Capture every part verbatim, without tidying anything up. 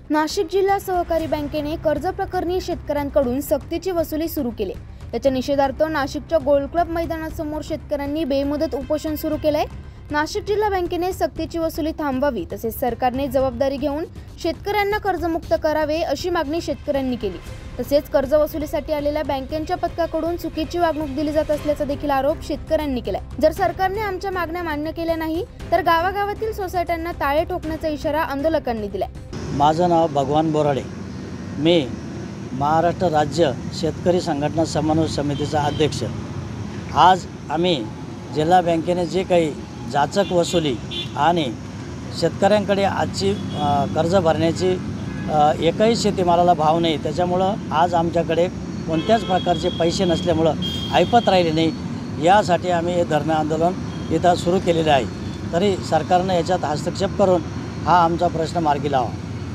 नाशिक जिल्हा सहकारी बँकेने कर्ज प्रकरणी शेतकऱ्यांकडून सक्तीची वसुली सुरू केली। याच्या निषेधार्थ नाशिकच्या गोल्ड क्लब मैदानासमोर शेतकऱ्यांनी बेमुदत उपोषण सुरू केले। नाशिक जिल्हा बँकेने सक्तीची वसुली थांबवावी तसेच सरकारने जबाबदारी घेऊन शेतकऱ्यांना कर्जमुक्त करावे अशी मागणी शेतकऱ्यांनी केली। तसेच कर्ज वसुलीसाठी आलेल्या बँकेच्या पथकाकडून चुकीची वागणूक दिली जात असल्याचा देखील आरोप शेतकऱ्यांनी केलाय। जर सरकारने आमच्या मागण्या मान्य केल्या नाही तर गावागावातील सोसायट्यांना ताळे ठोकण्याचा इशारा आंदोलकांनी दिलाय। माझं नाव भगवान बोराडे, मी महाराष्ट्र राज्य शेतकरी संघटना समन्वय समितीचा अध्यक्ष। आज आम्ही जिल्हा बँकेने जे काही जाचक वसुली आणि शेतकऱ्यांकडे आजची कर्ज भरण्याची एकही शेतीमालाला भाव नाही, त्याच्यामुळं आज आमच्याकडे कोणत्याच प्रकारचे पैसे नसल्यामुळं ऐपत राहिले नाही। यासाठी आम्ही हे धरणं आंदोलन इथं सुरू केलेले आहे। तरी सरकारनं याच्यात हस्तक्षेप करून हा आमचा प्रश्न मार्गी लावा।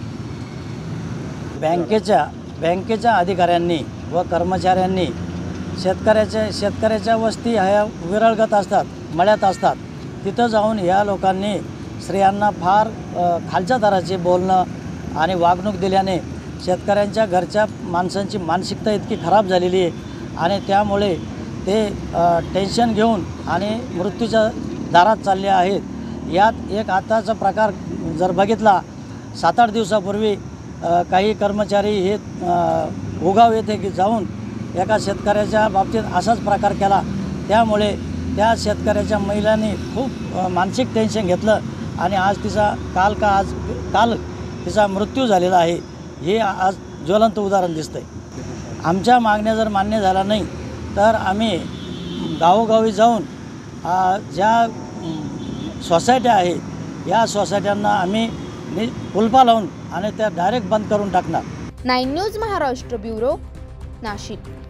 बँकेच्या बँकेच्या अधिकाऱ्यांनी व कर्मचाऱ्यांनी शेतकऱ्याच्या शेतकऱ्याच्या वस्ती ह्या विरळगत असतात, मळ्यात असतात, तिथं जाऊन या लोकांनी स्त्रियांना फार खालच्या दराचे बोलणं आणि वागणूक दिल्याने शेतकऱ्यांच्या घरच्या माणसांची मानसिकता इतकी खराब झालेली आहे आणि त्यामुळे ते टेन्शन घेऊन आणि मृत्यूच्या दारात चालले आहेत। यात एक आताचा प्रकार जर बघितला, सात आठ दिवसापूर्वी काही कर्मचारी हे उगाव येथे की जाऊन एका शेतकऱ्याच्या बाबतीत असाच प्रकार केला। त्यामुळे त्या शेतकऱ्याच्या महिलांनी खूप मानसिक टेन्शन घेतलं आणि आज तिचा काल का आज काल तिचा मृत्यू झालेला आहे। हे आज ज्वलंत उदाहरण दिसतंय। आमच्या मागण्या जर मान्य झाल्या नाही तर आम्ही गावोगावी जाऊन ज्या सोसायट्या आहे या सोसायट्यांना आम्ही कुलपा लावून आणि त्या डायरेक्ट बंद करून टाकणार। Nine news Maharashtra bureau, Nashik.